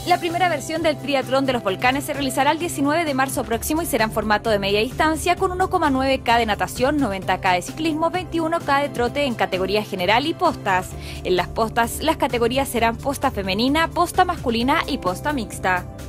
La primera versión del triatlón de los volcanes se realizará el 19 de marzo próximo y será en formato de media distancia con 1,9K de natación, 90K de ciclismo, 21K de trote en categoría general y postas. En las postas, las categorías serán posta femenina, posta masculina y posta mixta.